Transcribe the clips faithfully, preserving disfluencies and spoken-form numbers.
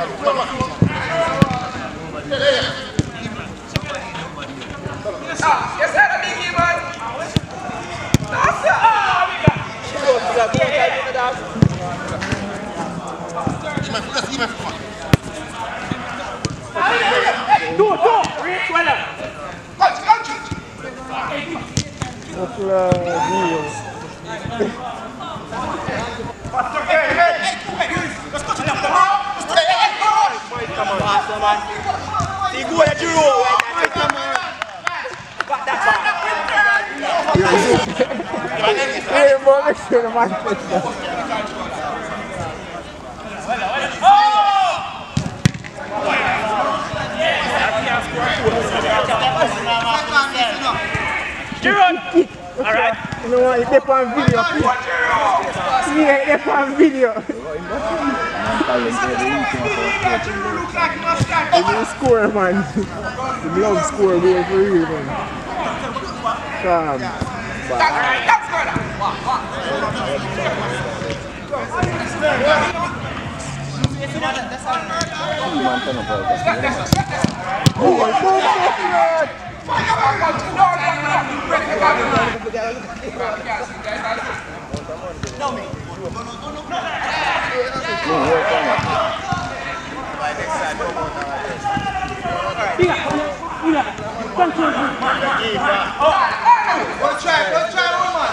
Yes, sir, the big man. That's it. Ah, we got. Hey, two, two. Reach well up. Punch, punch. What's the deal? Hey, hey, hey. Let's go to the ball. Hey, hey, hey. Come on, master, man. See, go ahead, Giroud. Got that back. Hey, boy, make sure the man fits that. Giroud! Alright. You know what? It's on video. Yeah, it's on video. You score, man. The love score goes for you, man. Calm. Alright, that's good. Let's try, let's try one more.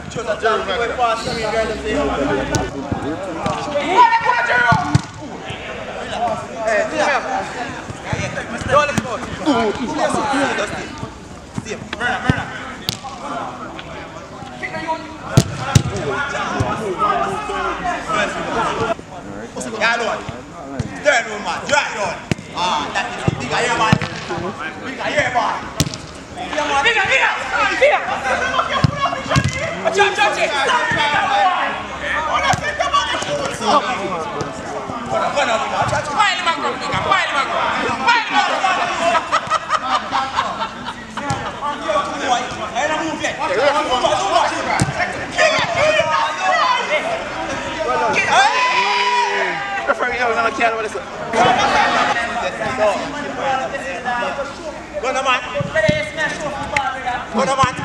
Yeah, Lord. Third one, man. Right, Lord. Ah, that is a bigger here, man. Bigger here, man. Bigger, bigger, bigger. Jump, jump, jump. Pile him up, bigger. Pile him up. Pile him up. I don't move yet. Go on, man. Go on, man.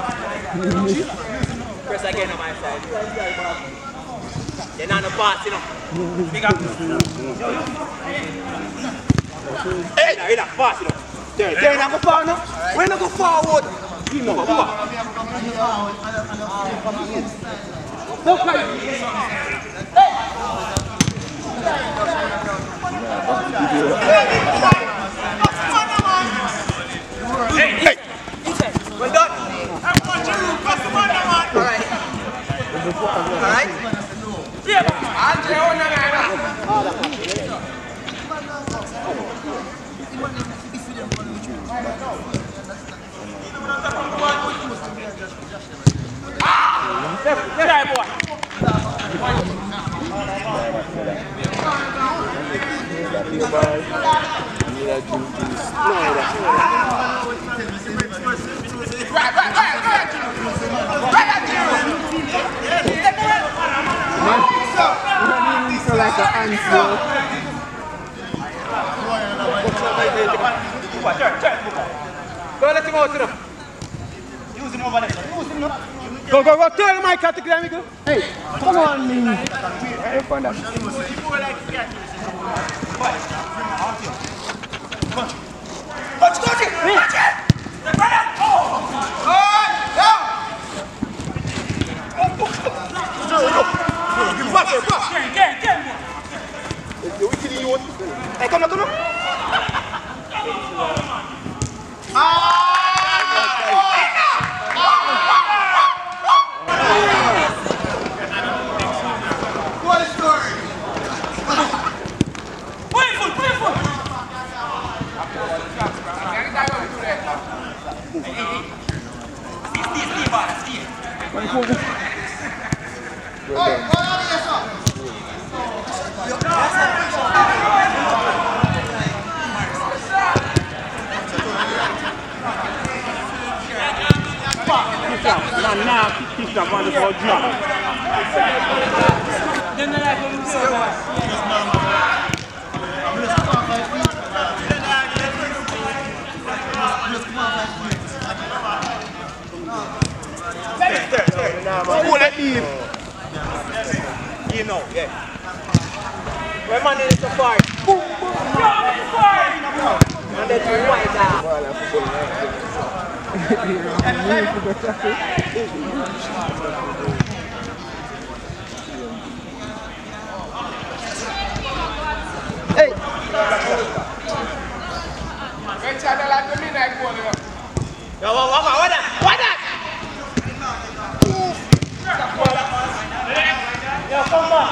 Press again on my side. You're not a pass, you know. Big up. Hey, now you're not pass, you know. There, there, you're not go far, no? We're not go forward. You know, go on. No, come. Hey, hey! Well done! I want you to press the one, man! Alright. Alright? Yeah, Andre, oh, no, no, no. Ah! Yeah, boy! Right, right, right, right! Right at you! You feel like an answer. Go let him out to them. Use him over there. Use him up. Go, go, go. Turn the mic out to the amigo. Hey, come on, me. Hey, fun that. Punch, punch it! Punch it! Oh! Oh! Down! Give back here, back! Get, get, get! Hey, come on, come on! Ah! What a story! Playful, playful! Hey, hey, hey! Steve, Steve, Steve, man, Steve! Hey, go on, yes, sir! Man, now kick that one for drop. School at deep. You know, yeah. When man is so far. Boom, boom, boom. And then you wipe that. Hey! Yo, what, what, what that? What that? Yo, come on.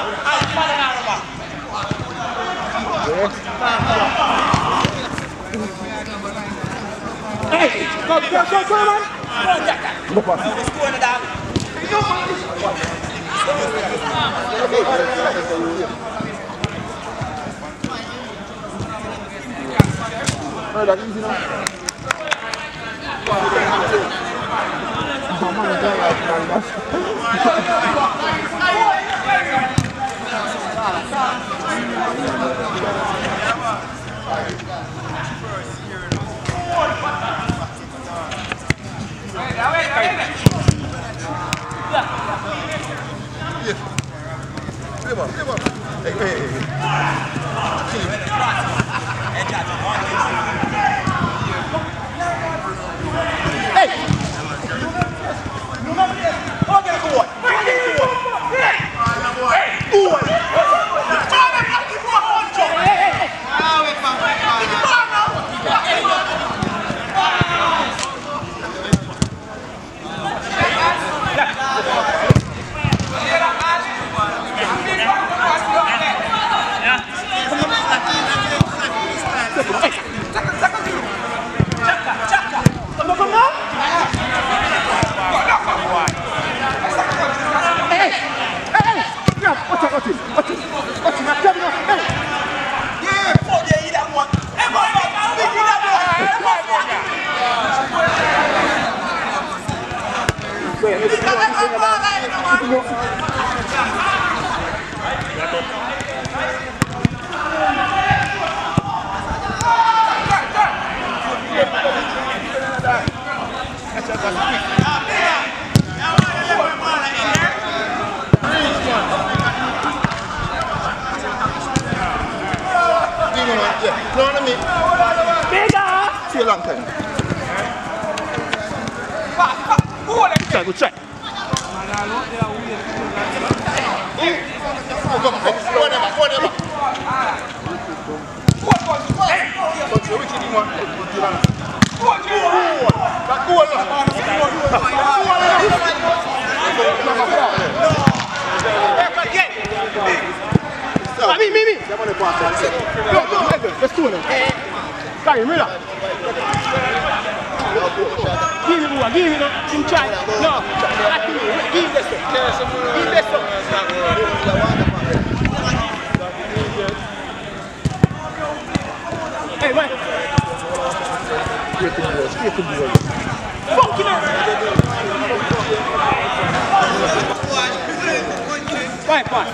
Hey, go, go, go, go, man. Go, go. Let's go in the dog. Hey, that's easy now. Good check. Me, me, me. Let's do it. Carry me up. Give me one, give me no, him try. No, give this up. Give this up. Hey, wait. Straight to the straight to the funky man. Wait, wait.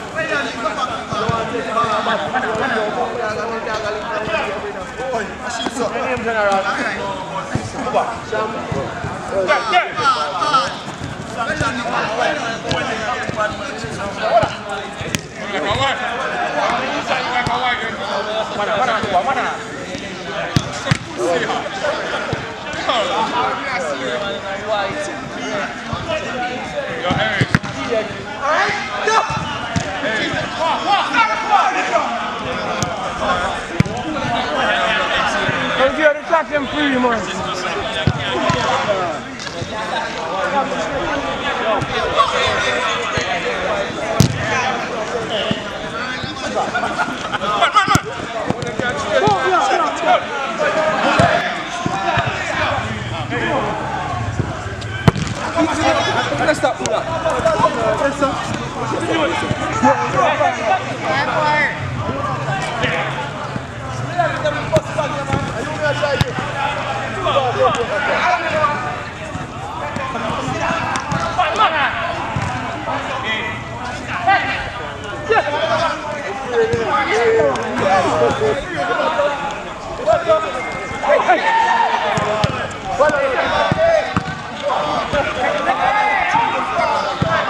Yeah, yeah. Don't you attack them free, man. Let's stop that. Let's stop. Hey, hey.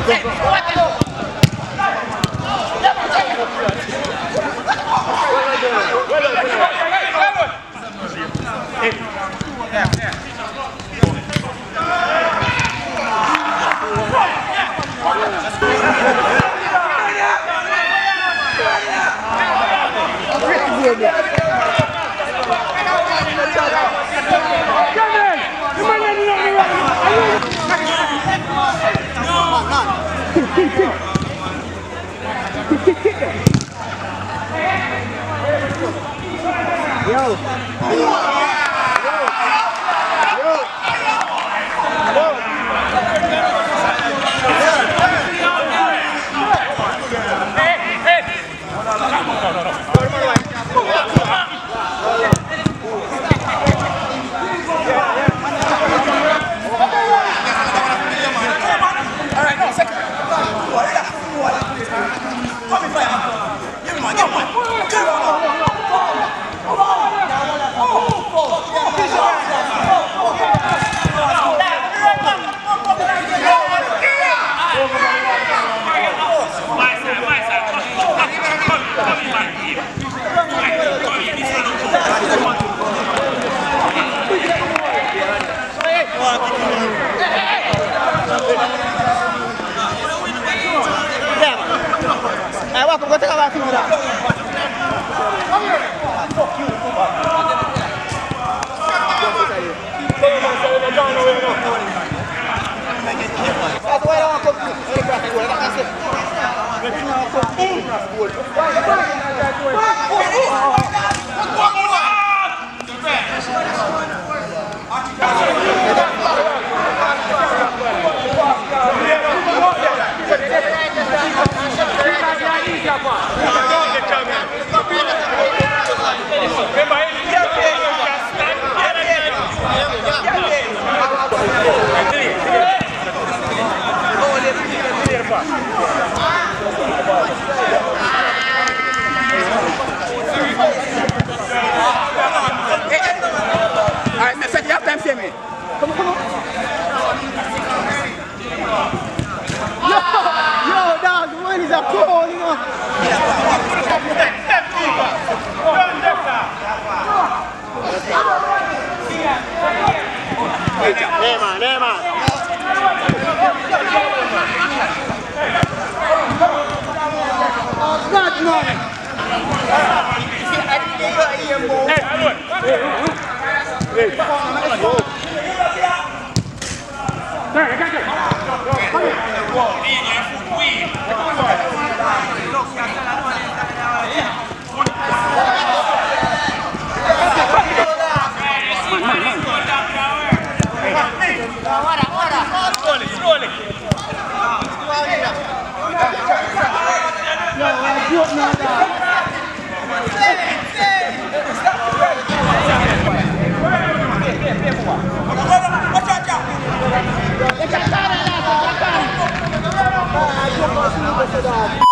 Watch out,